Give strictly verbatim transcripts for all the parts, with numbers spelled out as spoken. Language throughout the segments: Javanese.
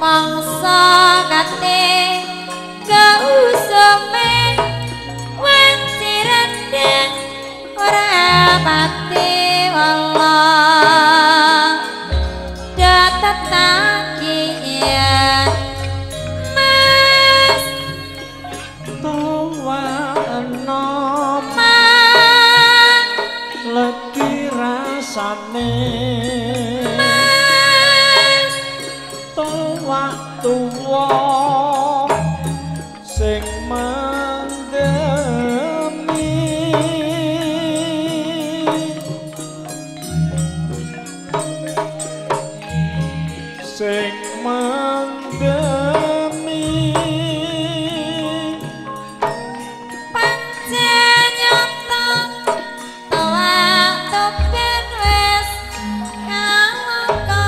mangsa nate kausume wanci rendeng ora mati wallah datat takian mas tuwa enom legi rasane tuwa sing mendemi sing mendemi pancen nyata tuwa topen wis ngalaka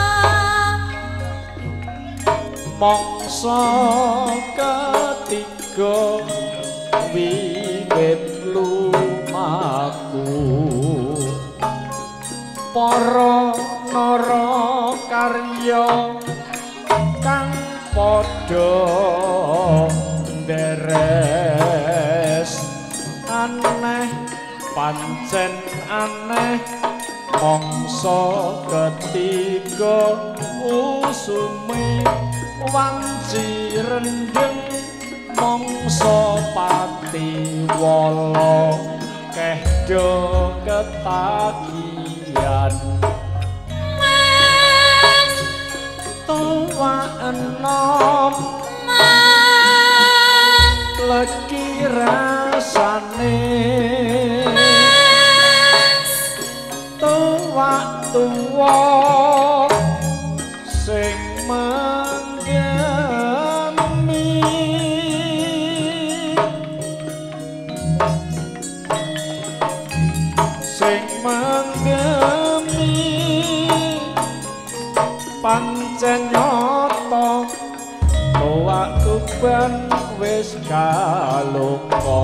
mangsa ketiga wiwit lumaku para narakarya kang padha deres aneh pancen aneh mangsa ketiga usume wanci rendeng mangsa pati wala kehdo ketagian mas tuwa enom mas legi rasane mas tuwa tuwa sing mendemi sing mendemi pancen nyata tuwaku ben wis kaluka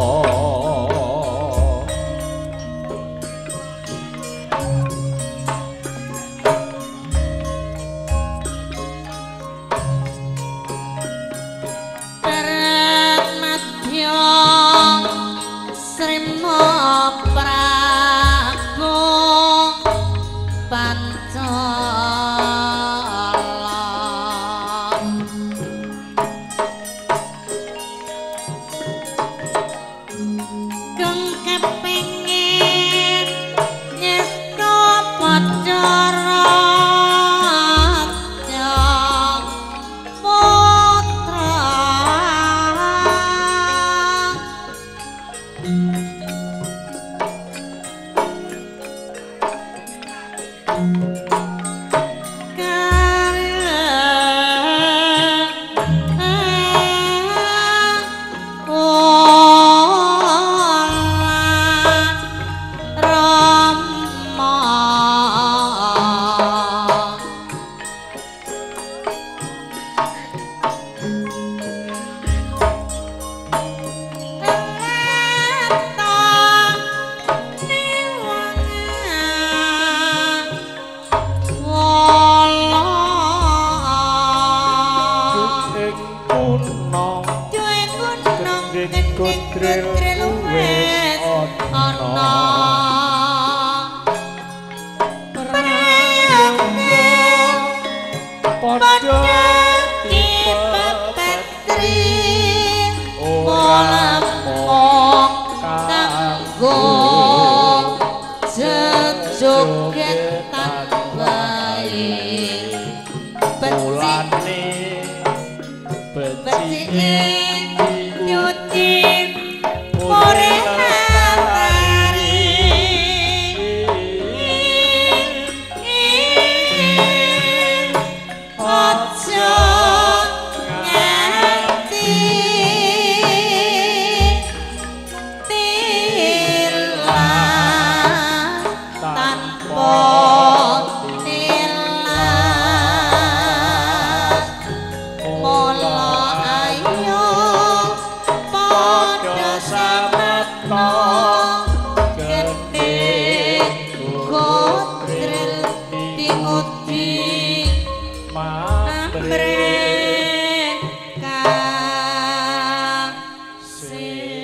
Kodril wis ana prayoga padha dipetri ora mung kanggo jogetan wae bulane becike nyuci ore hari aja nganti tilang tanpa tilang mola ayo padha sameta gede kodril diuti mambre Amin.